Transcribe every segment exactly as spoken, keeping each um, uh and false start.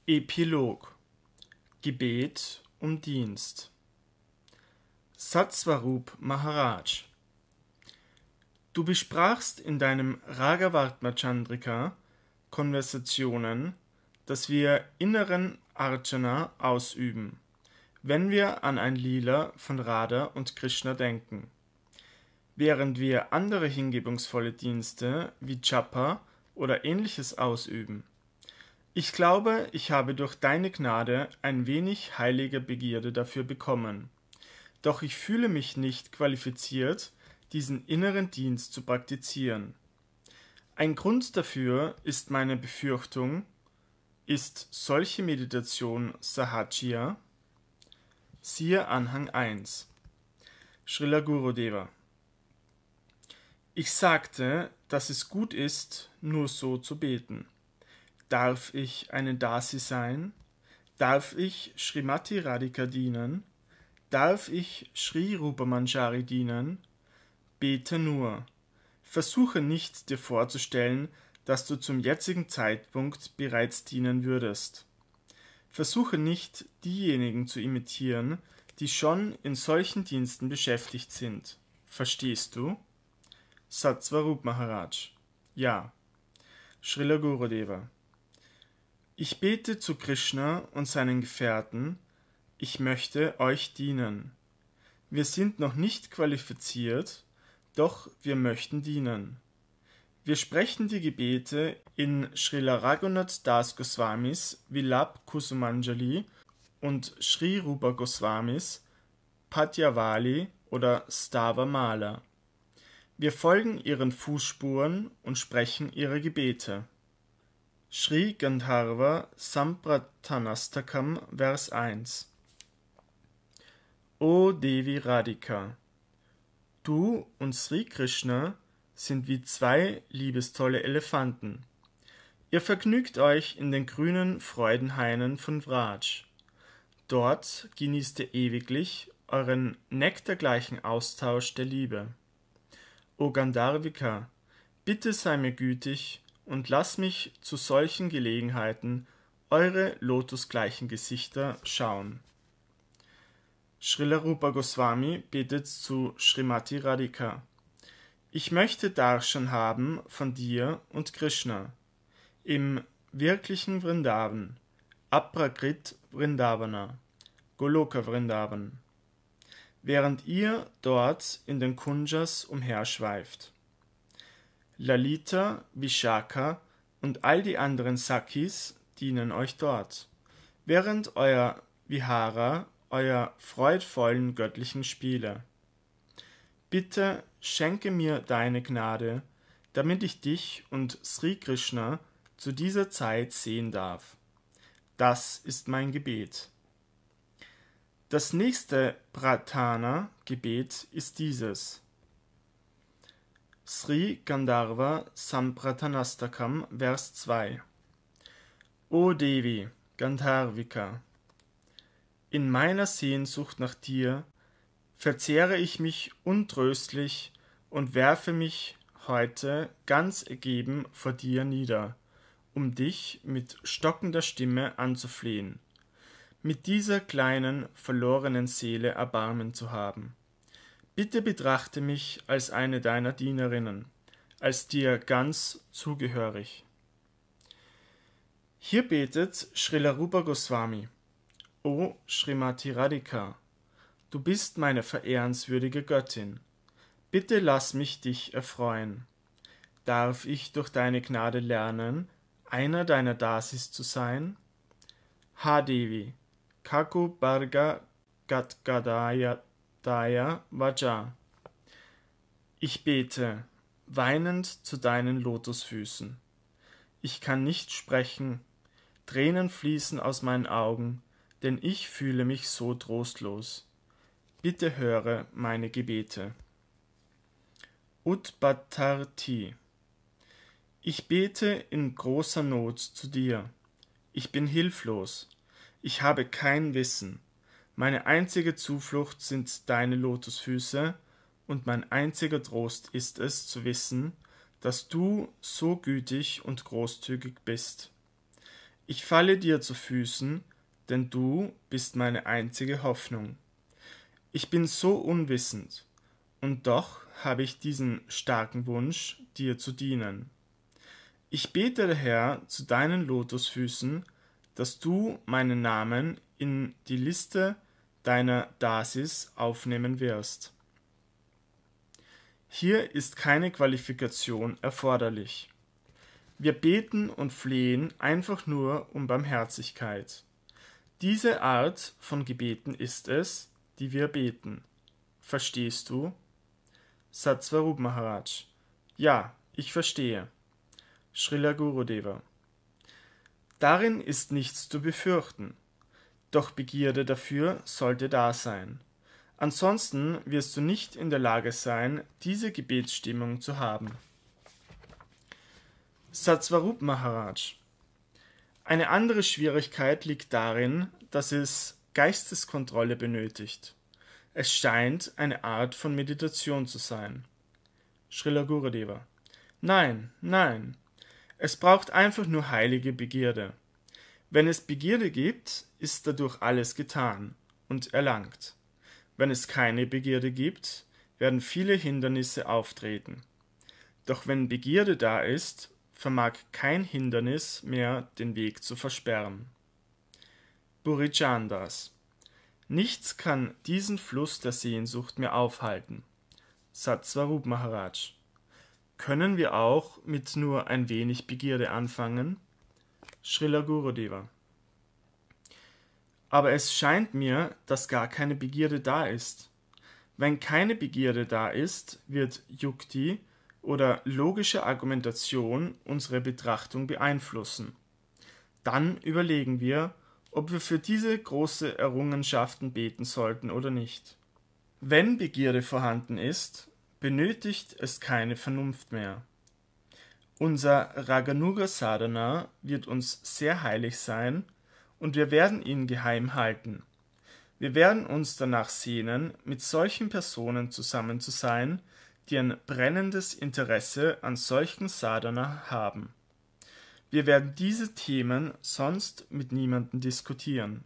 Epilog Gebet um Dienst. Satsvarup Maharaj. Du besprachst in deinem Ragavartma-Chandrika Konversationen, dass wir inneren Archana ausüben, wenn wir an ein Lila von Radha und Krishna denken, während wir andere hingebungsvolle Dienste wie Japa oder ähnliches ausüben. Ich glaube, ich habe durch deine Gnade ein wenig heilige Begierde dafür bekommen, doch ich fühle mich nicht qualifiziert, diesen inneren Dienst zu praktizieren. Ein Grund dafür ist meine Befürchtung, ist solche Meditation Sahajya? Siehe Anhang eins. Srila Gurudeva. Ich sagte, dass es gut ist, nur so zu beten. Darf ich eine Dasi sein? Darf ich Srimati Radhika dienen? Darf ich Sri Rupa Manjari dienen? Bete nur. Versuche nicht, dir vorzustellen, dass du zum jetzigen Zeitpunkt bereits dienen würdest. Versuche nicht, diejenigen zu imitieren, die schon in solchen Diensten beschäftigt sind. Verstehst du? Satsvarup Maharaj. Ja. Srila Gurudeva. Ich bete zu Krishna und seinen Gefährten, ich möchte euch dienen. Wir sind noch nicht qualifiziert, doch wir möchten dienen. Wir sprechen die Gebete in Srila Raghunath Das Goswamis Vilap Kusumanjali und Sri Rupa Goswamis Padyavali oder Stava Mala. Wir folgen ihren Fußspuren und sprechen ihre Gebete. Sri Gandharva Samprathanastakam Vers eins. O Devi Radhika, du und Sri Krishna sind wie zwei liebestolle Elefanten. Ihr vergnügt euch in den grünen Freudenhainen von Vraj. Dort genießt ihr ewiglich euren nektargleichen Austausch der Liebe. O Gandharvika, bitte sei mir gütig und lass mich zu solchen Gelegenheiten eure lotusgleichen Gesichter schauen. Srila Rupa Goswami betet zu Srimati Radhika. Ich möchte Darshan haben von dir und Krishna im wirklichen Vrindavan, Aprakrit Vrindavana, Goloka Vrindavan, während ihr dort in den Kunjas umherschweift. Lalita, Vishaka und all die anderen Sakhis dienen euch dort, während euer Vihara, euer freudvollen göttlichen Spiele. Bitte schenke mir deine Gnade, damit ich dich und Sri Krishna zu dieser Zeit sehen darf. Das ist mein Gebet. Das nächste Pratana-Gebet ist dieses. Sri Gandharva Samprathanastakam Vers zwei. O Devi Gandharvika, in meiner Sehnsucht nach dir verzehre ich mich untröstlich und werfe mich heute ganz ergeben vor dir nieder, um dich mit stockender Stimme anzuflehen, mit dieser kleinen, verlorenen Seele Erbarmen zu haben. Bitte betrachte mich als eine deiner Dienerinnen, als dir ganz zugehörig. Hier betet Srila Rupa Goswami. O Srimati Radhika, du bist meine verehrenswürdige Göttin. Bitte lass mich dich erfreuen. Darf ich durch deine Gnade lernen, einer deiner Dasis zu sein? Ha Devi, Kaku Barga Gadgadaya Daya Vaja. Ich bete, weinend zu deinen Lotusfüßen. Ich kann nicht sprechen, Tränen fließen aus meinen Augen, denn ich fühle mich so trostlos. Bitte höre meine Gebete. Utpatarthi. Ich bete in großer Not zu dir. Ich bin hilflos. Ich habe kein Wissen. Meine einzige Zuflucht sind deine Lotusfüße, und mein einziger Trost ist es, zu wissen, dass du so gütig und großzügig bist. Ich falle dir zu Füßen, denn du bist meine einzige Hoffnung. Ich bin so unwissend, und doch habe ich diesen starken Wunsch, dir zu dienen. Ich bete daher zu deinen Lotusfüßen, dass du meinen Namen in die Liste deiner Dasis aufnehmen wirst. Hier ist keine Qualifikation erforderlich. Wir beten und flehen einfach nur um Barmherzigkeit. Diese Art von Gebeten ist es, die wir beten. Verstehst du? Satsvarup Maharaj. Ja, ich verstehe. Srila Gurudeva. Darin ist nichts zu befürchten, doch Begierde dafür sollte da sein. Ansonsten wirst du nicht in der Lage sein, diese Gebetsstimmung zu haben. Satsvarup Maharaj. Eine andere Schwierigkeit liegt darin, dass es Geisteskontrolle benötigt. Es scheint eine Art von Meditation zu sein. Srila Gurudeva. Nein, nein. Es braucht einfach nur heilige Begierde. Wenn es Begierde gibt, ist dadurch alles getan und erlangt. Wenn es keine Begierde gibt, werden viele Hindernisse auftreten. Doch wenn Begierde da ist, vermag kein Hindernis mehr den Weg zu versperren. Burichandas. Nichts kann diesen Fluss der Sehnsucht mehr aufhalten. Satsvarup Maharaj. Können wir auch mit nur ein wenig Begierde anfangen? Srila Gurudeva. Aber es scheint mir, dass gar keine Begierde da ist. Wenn keine Begierde da ist, wird Yukti oder logische Argumentation unsere Betrachtung beeinflussen. Dann überlegen wir, ob wir für diese große Errungenschaften beten sollten oder nicht. Wenn Begierde vorhanden ist, benötigt es keine Vernunft mehr. Unser Raganuga Sadhana wird uns sehr heilig sein und wir werden ihn geheim halten. Wir werden uns danach sehnen, mit solchen Personen zusammen zu sein, die ein brennendes Interesse an solchen Sadhana haben. Wir werden diese Themen sonst mit niemandem diskutieren.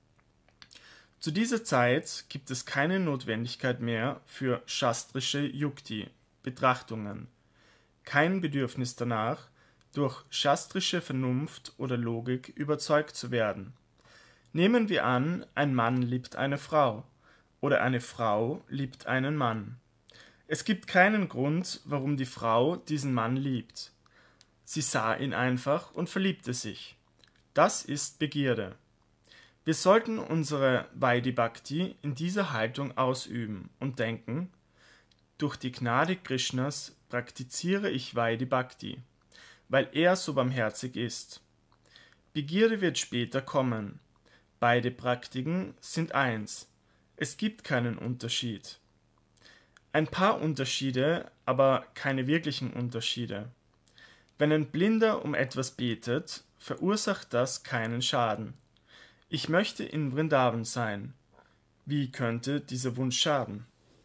Zu dieser Zeit gibt es keine Notwendigkeit mehr für shastrische Yukti, Betrachtungen, kein Bedürfnis danach, durch shastrische Vernunft oder Logik überzeugt zu werden. Nehmen wir an, ein Mann liebt eine Frau oder eine Frau liebt einen Mann. Es gibt keinen Grund, warum die Frau diesen Mann liebt. Sie sah ihn einfach und verliebte sich. Das ist Begierde. Wir sollten unsere Vaidhi Bhakti in dieser Haltung ausüben und denken, durch die Gnade Krishnas praktiziere ich Vaidhi Bhakti, weil er so barmherzig ist. Begierde wird später kommen. Beide Praktiken sind eins. Es gibt keinen Unterschied. Ein paar Unterschiede, aber keine wirklichen Unterschiede. Wenn ein Blinder um etwas betet, verursacht das keinen Schaden. Ich möchte in Vrindavan sein. Wie könnte dieser Wunsch schaden?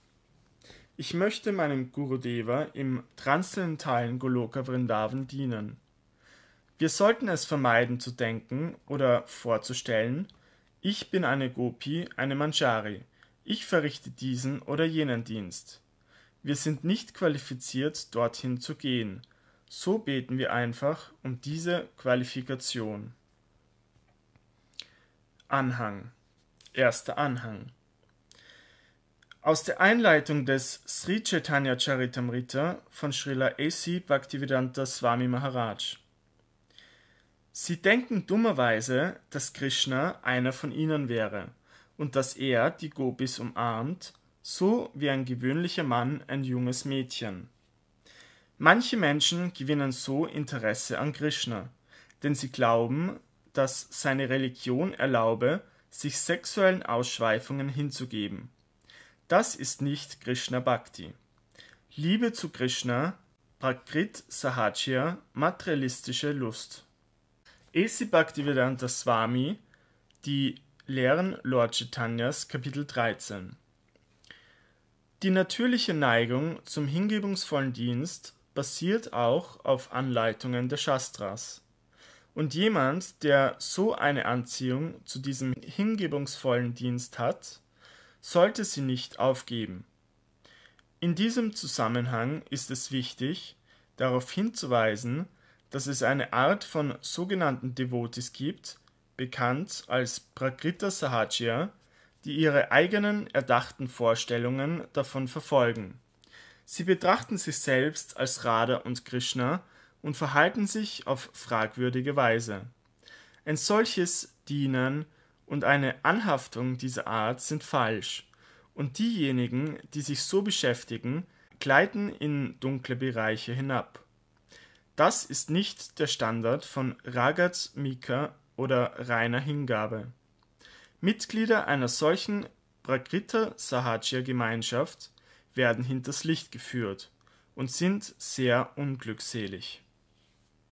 Ich möchte meinem Gurudeva im transzendentalen Goloka Vrindavan dienen. Wir sollten es vermeiden zu denken oder vorzustellen, ich bin eine Gopi, eine Manjari, ich verrichte diesen oder jenen Dienst. Wir sind nicht qualifiziert, dorthin zu gehen. So beten wir einfach um diese Qualifikation. Anhang. Erster Anhang. Aus der Einleitung des Sri Chaitanya Charitamrita von Srila A C Bhaktivedanta Swami Maharaj. Sie denken dummerweise, dass Krishna einer von ihnen wäre und dass er die Gopis umarmt, so wie ein gewöhnlicher Mann ein junges Mädchen. Manche Menschen gewinnen so Interesse an Krishna, denn sie glauben, dass seine Religion erlaube, sich sexuellen Ausschweifungen hinzugeben. Das ist nicht Krishna Bhakti. Liebe zu Krishna, Prakrit Sahajya, materialistische Lust. A C Bhaktivedanta Swami, die Lehren Lord Chaitanyas, Kapitel dreizehn. Die natürliche Neigung zum hingebungsvollen Dienst basiert auch auf Anleitungen der Shastras. Und jemand, der so eine Anziehung zu diesem hingebungsvollen Dienst hat, sollte sie nicht aufgeben. In diesem Zusammenhang ist es wichtig, darauf hinzuweisen, dass es eine Art von sogenannten Devotis gibt, bekannt als Prakrita Sahajya, die ihre eigenen erdachten Vorstellungen davon verfolgen. Sie betrachten sich selbst als Radha und Krishna und verhalten sich auf fragwürdige Weise. Ein solches Dienen und eine Anhaftung dieser Art sind falsch, und diejenigen, die sich so beschäftigen, gleiten in dunkle Bereiche hinab. Das ist nicht der Standard von Ragat Mika oder reiner Hingabe. Mitglieder einer solchen Prakrita Sahajya Gemeinschaft werden hinters Licht geführt und sind sehr unglückselig.